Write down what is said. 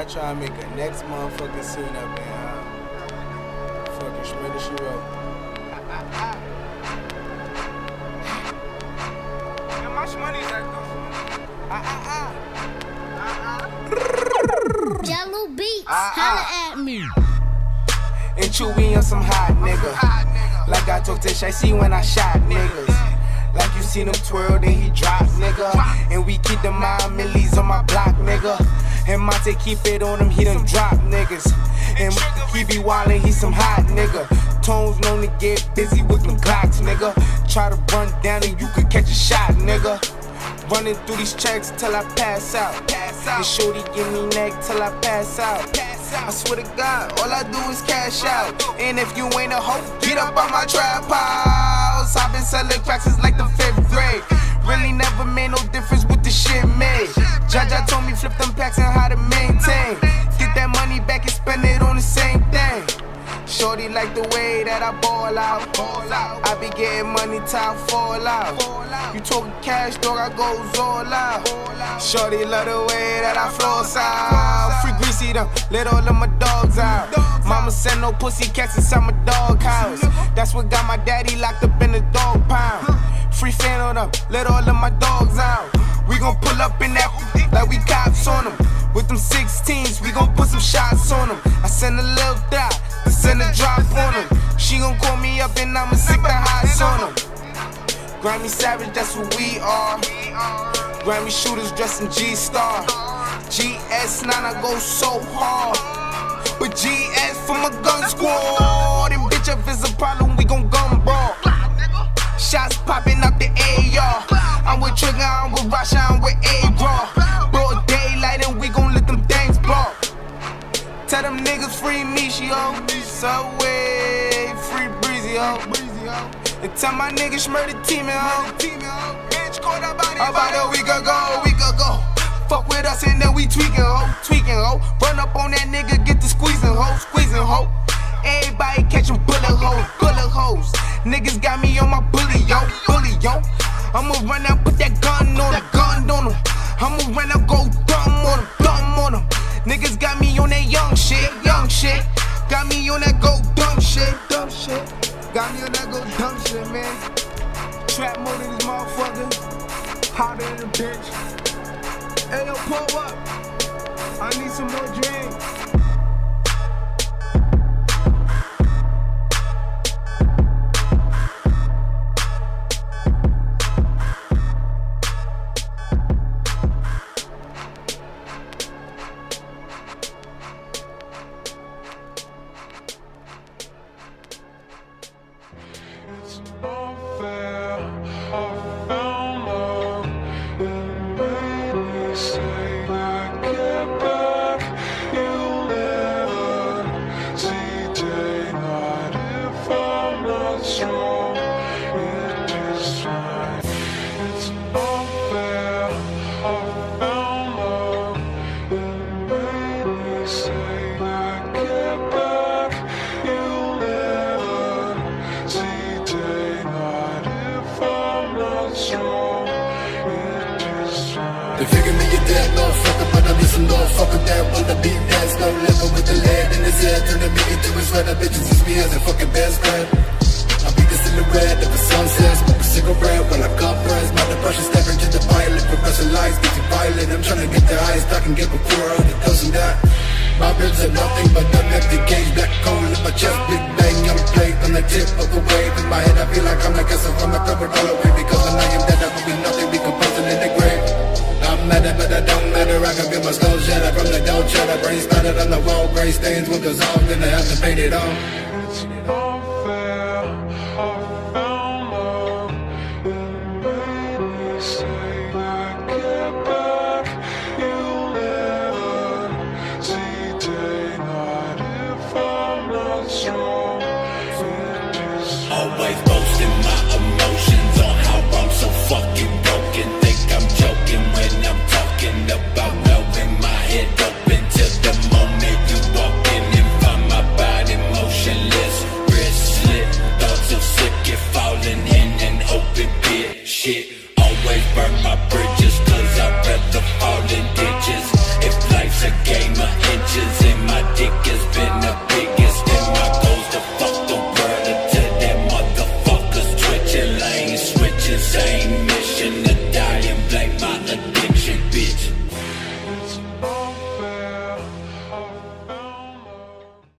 try to make a next motherfucking scene up there. Fucking Shredder She Wrote. How much money is that Jello Beats, holla at me. And Chewy on some hot nigga. Like I told Tish, I see when I shot niggas. Like you seen him twirl, then he drop, nigga. And we keep the mind millies on my block, nigga. And Monte keep it on him, he done drop niggas. And he be wildin', he some hot nigga. Tones known to get busy with them Glocks, nigga. Try to run down and you could catch a shot, nigga. Running through these checks till I pass out. And shorty give me neck till I pass out. I swear to God, all I do is cash out. And if you ain't a hoe, get up on my trap house. I've been selling cracks since like the 5th grade. Really never made no difference with the shit made. Jaja told me flip them packs and how to maintain. Get that money back and spend it on the same thing. Shorty like the way that I ball out. I be getting money till I fall out. You talking cash, dog, I goes all out. Shorty love the way that I floss out. Free greasy them, let all of my dogs out. Mama said no pussy cats inside my dog house. That's what got my daddy locked up in the dog pound. Free fan on them, let all of my dogs out. We gon' pull up in that like we cops on them. With them 16s, we gon' put some shots on them. I send a little dot, I send a drop on them. She gon' call me up and I'ma stick the highs on them. Grammy Savage, that's who we are. Grammy shooters dressed in G-Star. GS9, I go so hard. But GS for my gun squad. And bitch, if it's a problem, we gon' gun brawl. Shots popping up the AR. I'm with Trigger, I'm with Rasha, I'm with A-Raw. Broad daylight and we gon' let them things blow. Tell them niggas free me, she ho. Subway, free Breezy, ho. And tell my niggas murder team, ho. About a week ago. Fuck with us and then we tweaking, ho. Run up on that nigga, get the squeezing, ho. Everybody catching bullet holes. Niggas got me on my bully, yo. I'ma run out, put that gun on him. I'ma run out, go dumb on him. Niggas got me on that young shit. Got me on that go dumb shit. Got me on that go dumb shit, man. Trap mode in this motherfucker. Hotter than a bitch. Hey, yo, pull up. I need some more drink. It's unfair, I found love. It made me say I get back. You'll never see daylight if I'm not strong. It is fine. It's unfair, I found love. It made me say I get back. You'll never see daylight if I'm not strong. It is fine. They figure me a dead motherfucker, but I'm just a motherfucker that wanna be dead. No living with the lead in his head, turning me into his red. Bitches use me as a fucking best friend. I be the silhouette of the sunset, smoke a cigarette while I compress. My depression stepping to the pilot, progressive lights, getting violent. I'm trying to get the highest I can get before all the does and that. My ribs are nothing but an empty cage, black coal in my chest, big bang, I'm played on the tip of a wave. In my head I feel like I'm like a from my throat all away. Because when I am dead I will be nothing, decomposing in the grave. I'm mad but I don't matter, I can feel my skull shatter from the dough chatter. Brain splattered on the wall, gray stains will dissolve, then I have to paint it on. It's unfair, I found love. It made me say I get back. You'll never see daylight if I'm not strong. It is Always boasting my emotions on how I'm so fucking broken. Think I'm joking when I'm talking about blowing my head open. Till the moment you walk in and find my body motionless, wrist slit, thoughts of sick, falling in an open pit. Shit.